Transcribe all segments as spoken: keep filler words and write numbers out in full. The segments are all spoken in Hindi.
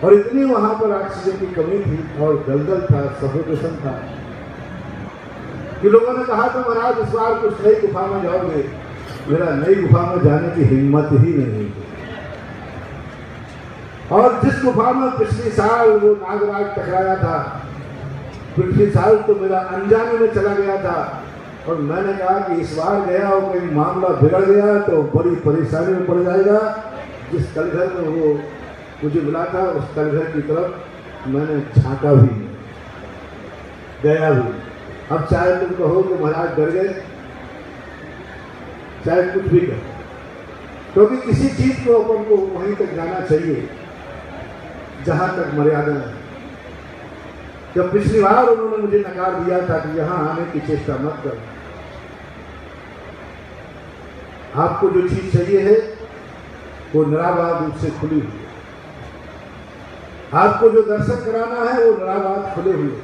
और इतनी वहां पर ऑक्सीजन की कमी थी और दलदल था, सफोकेशन था कि लोगों ने कहा था महाराज इस बार कुछ नई गुफा में जाओगे। मेरा नई गुफा में जाने की हिम्मत ही नहीं थी। और जिस गुफा में पिछले साल वो नागराज टकराया था, पिछले साल तो मेरा अनजाने में चला गया था और मैंने कहा कि इस बार गया और कोई मामला बिगड़ गया तो बड़ी परेशानी में पड़ जाएगा। जिस कलघर में वो मुझे मिला था उस कलघर की तरफ मैंने झांका भी नहीं, गया भी। अब चाहे तुम कहो कि महाराज डर गए, चाहे कुछ भी कहो, क्योंकि तो किसी चीज को अपन को वहीं तक जाना चाहिए जहां तक मर्यादा है। जब पिछली बार उन्होंने मुझे नकार दिया था कि यहां आने की चेष्टा मत करो, आपको जो चीज चाहिए है वो निराबाद रूप से खुली हुई है, आपको जो दर्शन कराना है वो निराबाद खुले हुए,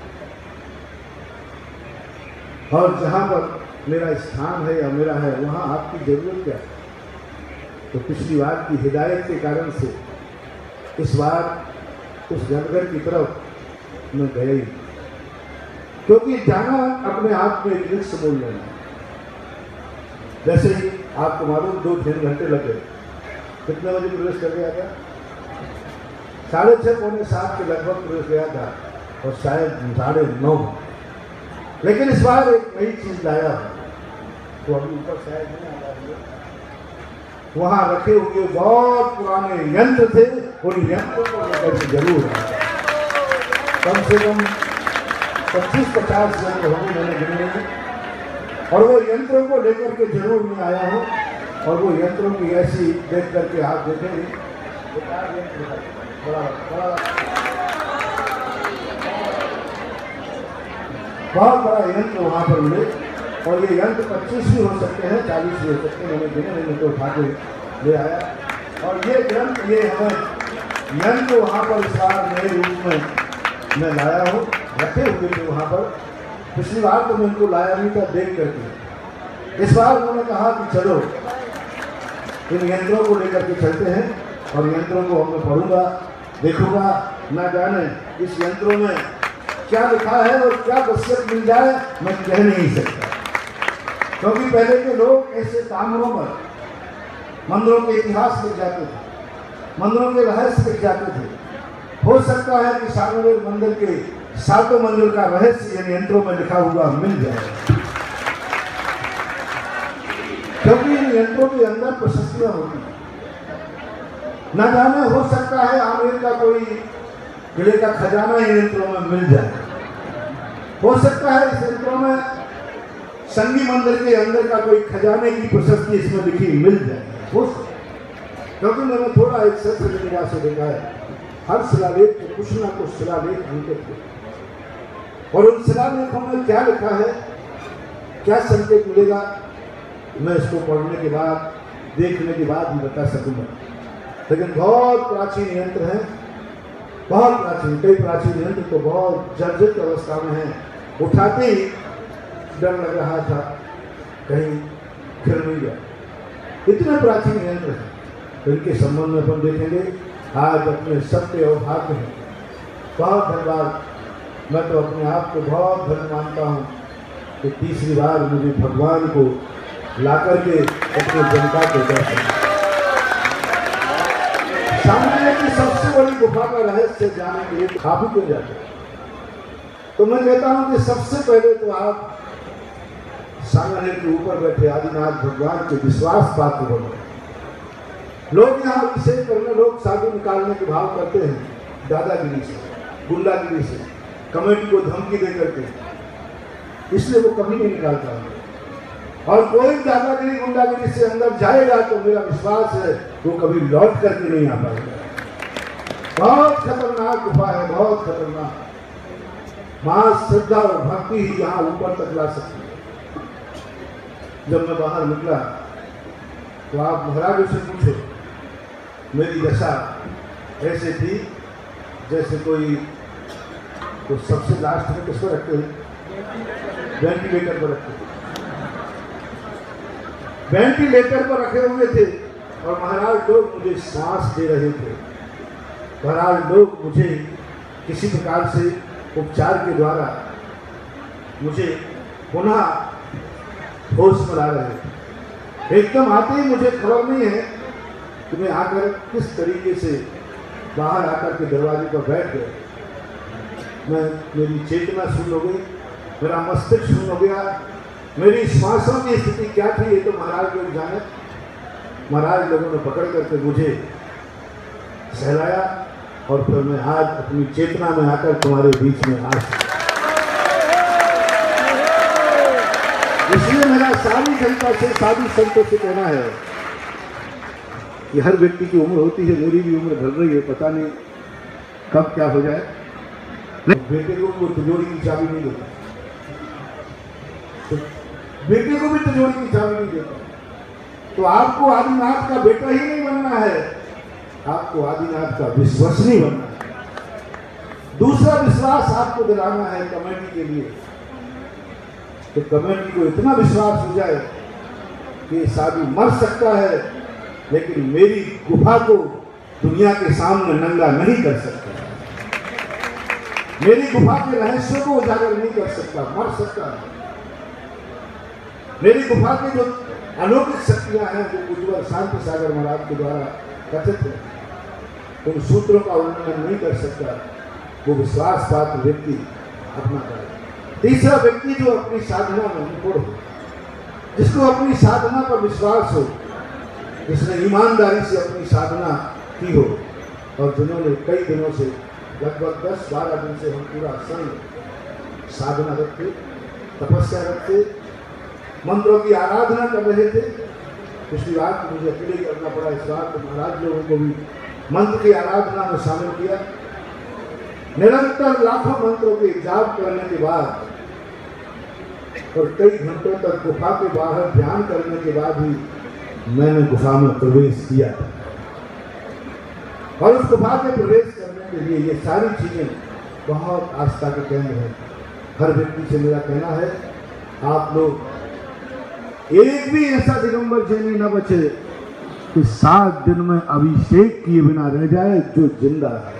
और जहां पर मेरा स्थान है या मेरा है वहां आपकी जरूरत क्या है। तो पिछली बार की हिदायत के कारण से इस बार उस जानवर की तरफ मैं गया ही, क्योंकि जाना अपने आप में एक रिस्क बोल लेना। जैसे ही आपको मालूम दो तीन घंटे लगे, कितने बजे प्रवेश कर गया था? साढ़े छः पौने सात के लगभग प्रवेश गया था और शायद साढ़े नौ। लेकिन इस बार एक नई चीज लाया है, तो अभी ऊपर शायद नहीं आ रहा है। वहां रखे हुए बहुत पुराने यंत्र थे, उन यंत्रों को लेकर के जरूर आया। कम से कम पच्चीस पचास यंत्र होंगे मैंने गिने हैं, और वो यंत्रों को लेकर के जरूर मैं आया हूँ। और वो यंत्रों की ऐसी देख करके आप देखेंगे, बड़ा बड़ा बहुत बड़ा यंत्र वहाँ पर मिले, और ये यंत्र पच्चीस भी हो सकते हैं, चालीस भी हो सकते हैं। मैंने गिने मैंने तो उठा के ले आया, और ये यंत्र ये हमें यंत्र वहाँ पर इस बार नए रूप में मैं लाया हूँ, रखे हुए थे वहाँ पर। पिछली बार तो मैं उनको लाया नहीं था देख करके। इस बार उन्होंने कहा कि चलो इन यंत्रों को लेकर के चलते हैं, और यंत्रों को मैं पढ़ूंगा, देखूंगा, ना जाने इस यंत्रों में क्या लिखा है और क्या वसीयत मिल जाए मैं कह नहीं सकता। क्योंकि पहले के लोग ऐसे ताम्रों पर मंदिरों के इतिहास लिख जाते थे, मंदिरों के रहस्य लिख जाते थे। हो सकता है कि सागरवेल मंदिर के सातों मंदिर का रहस्य इन यंत्रों में लिखा हुआ मिल जाए, क्योंकि इन यंत्रों के अंदर प्रशस्तियां होती हैं। न जाने हो सकता है आमिर का कोई किले का खजाना इन यंत्रों में मिल जाए, हो सकता है इस यंत्रों में संगी मंदिर के अंदर का कोई खजाने की प्रशस्ति इसमें लिखी मिल जाए, हो सकता। क्योंकि मैंने थोड़ा एक सत्र निगाह से देखा है, हर शिलालेख में कुछ ना कुछ शिलालेख अंकित थे, और उन शिलालेखों में क्या लिखा है, क्या संकेत मिलेगा, मैं इसको पढ़ने के बाद, देखने के बाद ही बता सकूंगा। लेकिन बहुत प्राचीन यंत्र हैं, बहुत प्राचीन, कई प्राचीन यंत्र तो बहुत जर्जरित अवस्था में हैं, उठाते ही डर लग रहा था कहीं गिर नहीं गया, इतने प्राचीन यंत्र हैं। तो इनके संबंध में अपन देखेंगे। आज अपने सत्य और भाग्य हैं, बहुत धन्यवाद। मैं तो अपने आप को बहुत धन्य मानता हूँ कि तीसरी बार मुझे भगवान को ला करके अपने जनता के दर्शन। सामने की सबसे बड़ी गुफा का रहस्य जाने के लिए काफी क्यों जाते हैं, तो मैं कहता हूँ कि सबसे पहले तो आप सामने के ऊपर बैठे आदिनाथ भगवान के विश्वास पात्र बनो। लोग यहाँ अभिषेक करने, लोग साधु निकालने के भाव करते हैं दादागिरी से, गुंडागिरी से, कमेटी को धमकी दे करके, इसलिए वो कभी नहीं निकालता है। और कोई दादागिरी गुंडागिरी से अंदर जाएगा तो मेरा विश्वास है वो कभी लौट करके नहीं आ पाएगा। बहुत खतरनाक गुफा है, बहुत खतरनाक। मां श्रद्धा और भक्ति ही यहाँ ऊपर तक ला सकती है। जब मैं बाहर निकला तो आप महाराज से पूछो, मेरी दशा ऐसे थी जैसे कोई, तो सबसे लास्ट में किसको रखते हैं, वेंटिलेटर पर रखते थे, वेंटिलेटर पर रखे हुए थे, और महाराज लोग मुझे सांस दे रहे थे। बहरहाल लोग मुझे किसी प्रकार से उपचार के द्वारा मुझे पुनः होश में ला रहे हैं। एकदम आते ही मुझे खबर नहीं है कि मैं आकर किस तरीके से बाहर आकर के दरवाजे पर बैठ गए। मैं मेरी चेतना शून्य हो गई, मेरा मस्तिष्क शून्य हो गया, मेरी श्वासों की स्थिति क्या थी ये तो महाराज लोग जाने। महाराज लोगों ने पकड़ करके मुझे सहलाया और फिर मैं आज अपनी चेतना में आकर तुम्हारे बीच में आज। इसलिए मेरा सारी जनता से, साधु संतों से कहना है कि हर व्यक्ति की उम्र होती है, मेरी भी उम्र ढल रही है, पता नहीं कब क्या हो जाए। बेटे को वो तिजोरी की चाबी नहीं देता, तो बेटे को भी तिजोरी की चाबी नहीं देता। तो आपको आदिनाथ का बेटा ही नहीं बनना है, आपको आदिनाथ का विश्वसनीय बनना है। दूसरा विश्वास आपको दिलाना है कमेटी के लिए, तो कमेटी को इतना विश्वास हो जाए कि साधु मर सकता है लेकिन मेरी गुफा को दुनिया के सामने नंगा नहीं कर सकता, मेरी गुफा के रहस्य को उजागर नहीं कर सकता, मर सकता है। मेरी गुफा के जो अलौकिक शक्तियां हैं जो उज्ज्वल शांति सागर महाराज के द्वारा कथित है, उन सूत्रों का उल्लंघन नहीं कर सकता। वो विश्वास पात्र व्यक्ति अपना करे। तीसरा व्यक्ति जो अपनी साधना में निपुण हो, जिसको अपनी साधना पर विश्वास हो, जिसने ईमानदारी से अपनी साधना की हो और जिन्होंने कई दिनों से लगभग दस बारह दिन से हम पूरा संग साधना रखते, तपस्या रखते, मंत्रों की आराधना कर रहे थे। पिछली बार मुझे अकेले करना पड़ा, इस बार तो महाराज लोगों को भी मंत्र की आराधना में शामिल किया। निरंतर लाखों मंत्रों के जाप करने के बाद और कई घंटों तक गुफा के बाहर ध्यान करने के बाद ही मैंने गुफा में प्रवेश किया था। और उस गुफा के प्रवेश करने के लिए ये सारी चीजें बहुत आस्था के केंद्र हैं। हर व्यक्ति से मेरा कहना है, आप लोग एक भी ऐसा दिगंबर जैनी न बचे कि सात दिन में अभिषेक किए बिना रह जाए जो जिंदा है,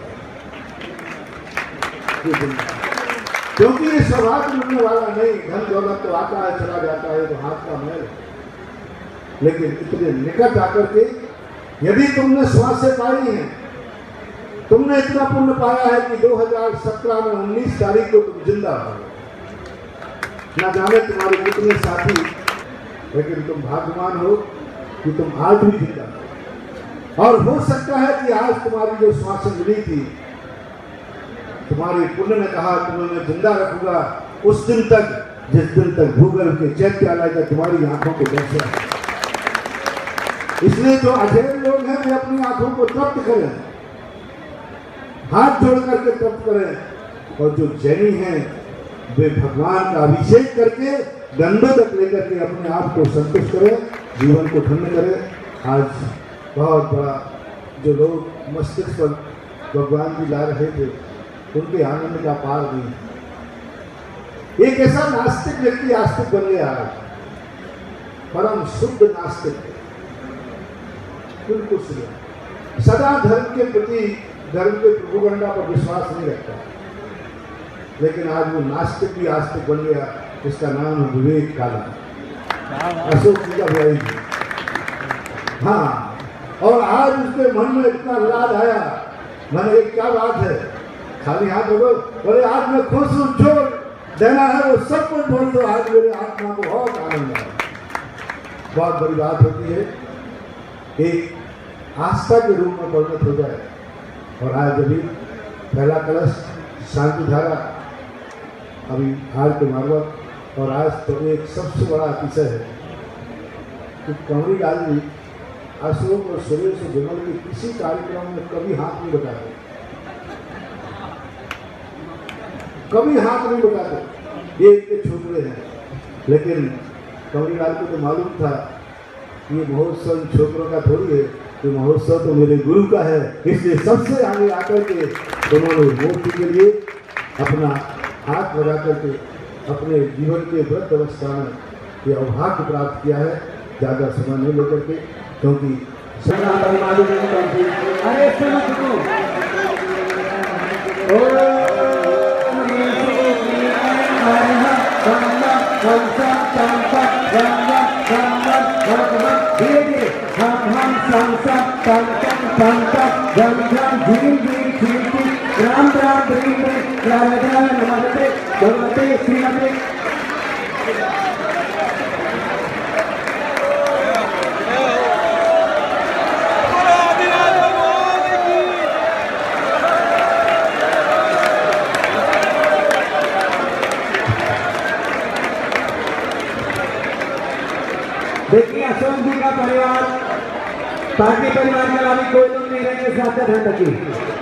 जो जिंदा है। क्योंकि ये सौभाग्य मिलने वाला नहीं, धन दौलत तो आता है चला जाता है, तो हाथ का मैल। लेकिन इतने निकट आकर के यदि तुमने श्वासें पाई हैं, तुमने इतना पुण्य पाया है कि दो हज़ार सत्रह में उन्नीस तारीख को तुम जिंदा हो। ना जाने तुम्हारे कितने साथी, लेकिन तुम भाग्यवान हो कि तुम आज भी जिंदा हो। और हो सकता है कि आज तुम्हारी जो श्वासें मिली थी, तुम्हारे पुण्य ने कहा तुम्हें मैं जिंदा रखूंगा उस दिन तक जिस दिन तक भूगल के चैत्यालय का तुम्हारी आंखों को दर्शन है। इसलिए जो अधेड़ लोग हैं वे अपनी आंखों को तृप्त करें, हाथ जोड़ करके तृप्त करें, और जो जैनी हैं वे भगवान का अभिषेक करके गंधों तक लेकर के अपने आप को संतुष्ट करें, जीवन को धन्य करें। आज बहुत बड़ा जो लोग मस्तिष्क पर भगवान जी ला रहे थे, उनके आनंद का पार नहीं। एक ऐसा नास्तिक व्यक्ति आस्तिक बन गया, परम शुद्ध नास्तिक, बिल्कुल शुद्ध, सदा धर्म के प्रति, धर्म के प्रोपेगेंडा पर विश्वास नहीं रखता। लेकिन आज वो नास्तिक भी आस्तिक बन गया, इसका नाम है विवेक काला, अशोक जी का भाई। हाँ, और आज उसके मन में इतना विराट आया, मैंने एक क्या बात है, खाली हाथ हो गए, बोले आज मैं खुश हूँ, जो देना है वो सब कुछ बोल दो, आज मेरे आत्मा को बहुत आनंद आया। बहुत बड़ी बात होती है एक आस्था के रूप में परिणत हो जाए। और आज अभी पहला कलश शांति धारा अभी हार के मार्वत, और आज तो एक सबसे बड़ा अतिशय है कि कंवरी लाल जी अशोक और सुरेश और विमल के किसी कार्यक्रम में कभी हाथ नहीं बटाते, कभी हाथ नहीं बटाते, ये इनके छोकरे हैं। लेकिन कंवरी लाल को तो मालूम था ये महोत्सव छोकरों का थोड़ी है, तो महोत्सव तो मेरे गुरु का है। इसलिए सबसे आगे आकर के उन्होंने मूर्ति के लिए अपना हाथ लगा करके अपने जीवन के वृद्ध अवस्था में ये अभाग्य प्राप्त किया है। ज़्यादा समय नहीं लेकर के, क्योंकि अरे धीरे धीरे हम हम संसा संसा संसा जम जम धीरे धीरे धीरे राम राम धीरे राम राम नमस्ते भगवते श्रीमते देखिए अशोक जी का परिवार पार्टी परिवार के अलावा कोई लोग नहीं रहेंगे, साथ ध्यान रखिए।